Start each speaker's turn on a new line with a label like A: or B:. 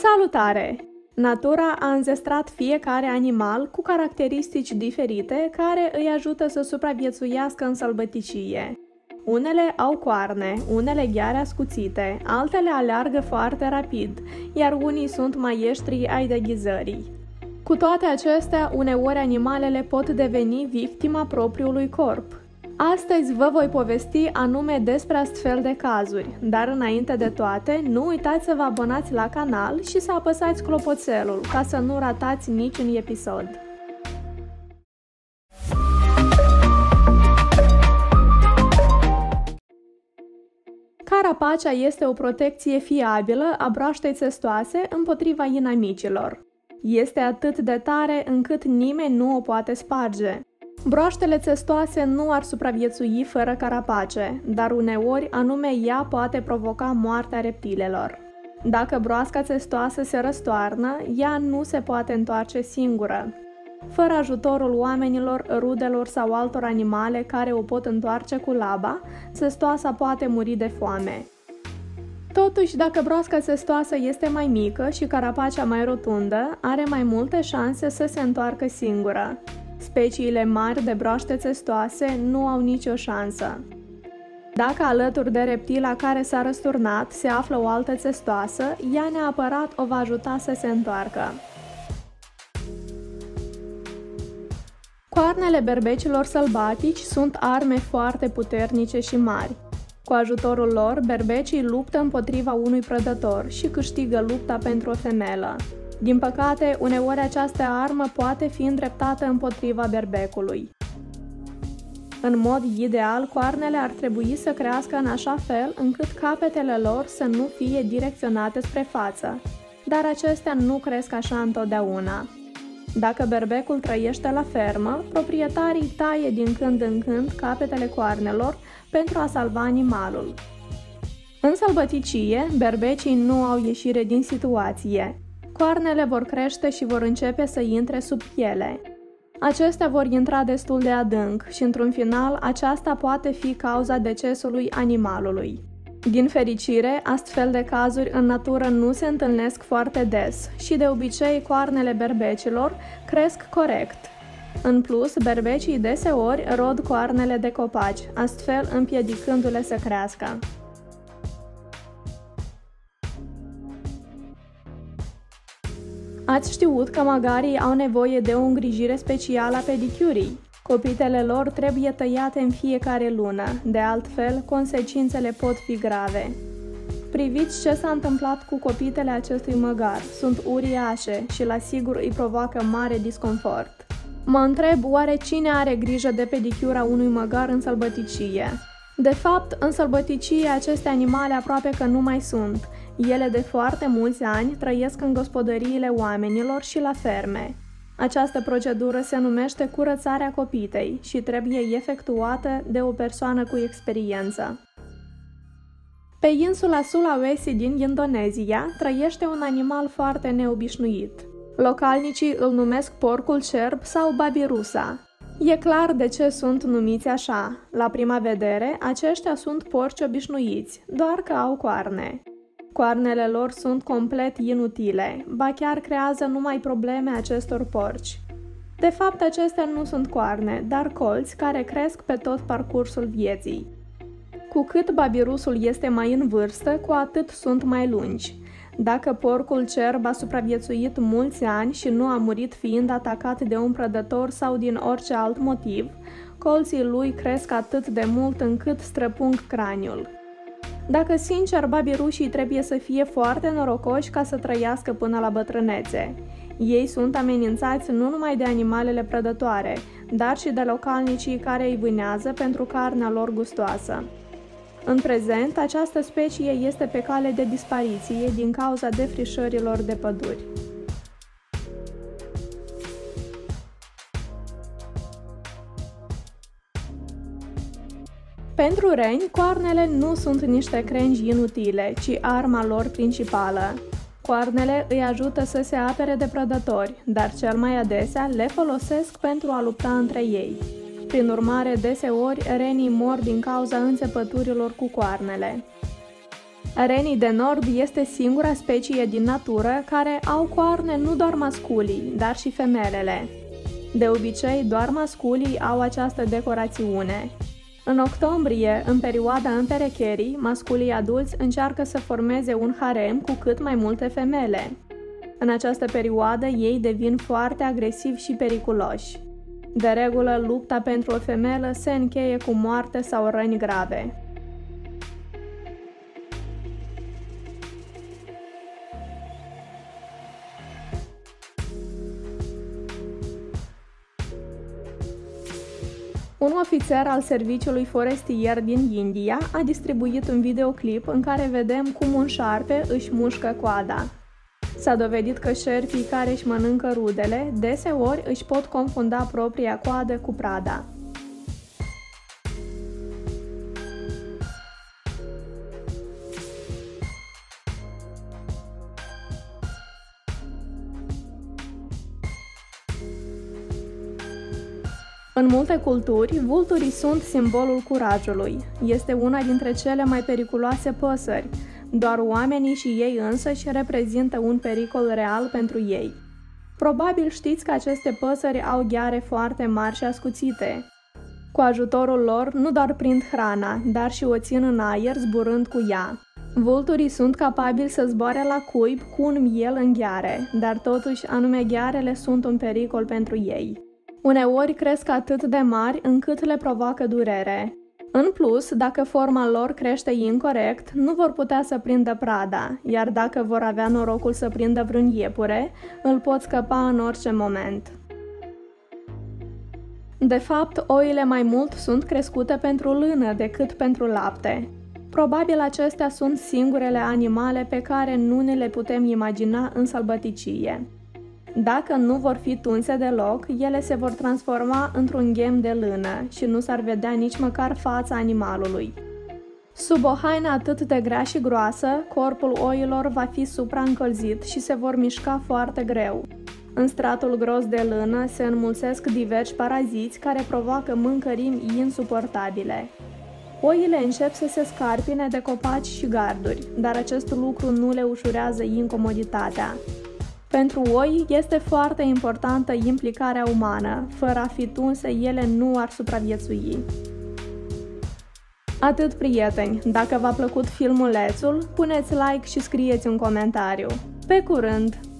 A: Salutare! Natura a înzestrat fiecare animal cu caracteristici diferite care îi ajută să supraviețuiască în sălbăticie. Unele au coarne, unele gheare ascuțite, altele aleargă foarte rapid, iar unii sunt maestri ai deghizării. Cu toate acestea, uneori animalele pot deveni victima propriului corp. Astăzi vă voi povesti anume despre astfel de cazuri, dar înainte de toate, nu uitați să vă abonați la canal și să apăsați clopoțelul ca să nu ratați niciun episod. Carapacea este o protecție fiabilă a broaștei țestoase împotriva inamicilor. Este atât de tare încât nimeni nu o poate sparge. Broaștele țestoase nu ar supraviețui fără carapace, dar uneori anume ea poate provoca moartea reptilelor. Dacă broasca țestoasă se răstoarnă, ea nu se poate întoarce singură. Fără ajutorul oamenilor, rudelor sau altor animale care o pot întoarce cu laba, țestoasa poate muri de foame. Totuși, dacă broasca țestoasă este mai mică și carapacea mai rotundă, are mai multe șanse să se întoarcă singură. Speciile mari de broaște țestoase nu au nicio șansă. Dacă alături de reptila care s-a răsturnat se află o altă țestoasă, ea neapărat o va ajuta să se întoarcă. Coarnele berbecilor sălbatici sunt arme foarte puternice și mari. Cu ajutorul lor, berbecii luptă împotriva unui prădător și câștigă lupta pentru o femelă. Din păcate, uneori această armă poate fi îndreptată împotriva berbecului. În mod ideal, coarnele ar trebui să crească în așa fel încât capetele lor să nu fie direcționate spre față, dar acestea nu cresc așa întotdeauna. Dacă berbecul trăiește la fermă, proprietarii taie din când în când capetele coarnelor pentru a salva animalul. În sălbăticie, berbecii nu au ieșire din situație. Coarnele vor crește și vor începe să intre sub piele. Acestea vor intra destul de adânc și, într-un final, aceasta poate fi cauza decesului animalului. Din fericire, astfel de cazuri în natură nu se întâlnesc foarte des și, de obicei, coarnele berbecilor cresc corect. În plus, berbecii deseori rod coarnele de copaci, astfel împiedicându-le să crească. Ați știut că magarii au nevoie de o îngrijire specială a pedicurii? Copitele lor trebuie tăiate în fiecare lună, de altfel, consecințele pot fi grave. Priviți ce s-a întâmplat cu copitele acestui măgar, sunt uriașe și la sigur îi provoacă mare disconfort. Mă întreb oare cine are grijă de pedicura unui măgar în sălbăticie? De fapt, în sălbăticie aceste animale aproape că nu mai sunt. Ele de foarte mulți ani trăiesc în gospodăriile oamenilor și la ferme. Această procedură se numește curățarea copitei și trebuie efectuată de o persoană cu experiență. Pe insula Sulawesi din Indonezia trăiește un animal foarte neobișnuit. Localnicii îl numesc porcul cerb sau babirusa. E clar de ce sunt numiți așa. La prima vedere, aceștia sunt porci obișnuiți, doar că au coarne. Coarnele lor sunt complet inutile, ba chiar creează numai probleme acestor porci. De fapt, acestea nu sunt coarne, dar colți care cresc pe tot parcursul vieții. Cu cât babirusul este mai în vârstă, cu atât sunt mai lungi. Dacă porcul cerb a supraviețuit mulți ani și nu a murit fiind atacat de un prădător sau din orice alt motiv, colții lui cresc atât de mult încât străpung craniul. Dacă sincer, babirușii trebuie să fie foarte norocoși ca să trăiască până la bătrânețe. Ei sunt amenințați nu numai de animalele prădătoare, dar și de localnicii care îi vânează pentru carnea lor gustoasă. În prezent, această specie este pe cale de dispariție din cauza defrișărilor de păduri. Pentru reni, coarnele nu sunt niște crengi inutile, ci arma lor principală. Coarnele îi ajută să se apere de prădători, dar cel mai adesea le folosesc pentru a lupta între ei. Prin urmare, deseori, renii mor din cauza înțepăturilor cu coarnele. Renii de nord este singura specie din natură care au coarne nu doar masculii, dar și femelele. De obicei, doar masculii au această decorațiune. În octombrie, în perioada împerecherii, masculii adulți încearcă să formeze un harem cu cât mai multe femele. În această perioadă, ei devin foarte agresivi și periculoși. De regulă, lupta pentru o femelă se încheie cu moarte sau răni grave. Un ofițer al serviciului forestier din India a distribuit un videoclip în care vedem cum un șarpe își mușcă coada. S-a dovedit că șerpii care își mănâncă rudele deseori își pot confunda propria coadă cu prada. În multe culturi, vulturii sunt simbolul curajului. Este una dintre cele mai periculoase păsări. Doar oamenii și ei însăși reprezintă un pericol real pentru ei. Probabil știți că aceste păsări au gheare foarte mari și ascuțite. Cu ajutorul lor nu doar prind hrana, dar și o țin în aer zburând cu ea. Vulturii sunt capabili să zboare la cuib cu un miel în gheare, dar totuși anume ghearele sunt un pericol pentru ei. Uneori cresc atât de mari încât le provoacă durere. În plus, dacă forma lor crește incorect, nu vor putea să prindă prada, iar dacă vor avea norocul să prindă vreun iepure, îl pot scăpa în orice moment. De fapt, oile mai mult sunt crescute pentru lână decât pentru lapte. Probabil acestea sunt singurele animale pe care nu ne le putem imagina în sălbăticie. Dacă nu vor fi tunse deloc, ele se vor transforma într-un ghem de lână și nu s-ar vedea nici măcar fața animalului. Sub o haină atât de grea și groasă, corpul oilor va fi supraîncălzit și se vor mișca foarte greu. În stratul gros de lână se înmulțesc diversi paraziți care provoacă mâncărimi insuportabile. Oile încep să se scarpine de copaci și garduri, dar acest lucru nu le ușurează incomoditatea. Pentru oi este foarte importantă implicarea umană, fără a fi tunse ele nu ar supraviețui. Atât, prieteni, dacă v-a plăcut filmulețul, puneți like și scrieți un comentariu. Pe curând!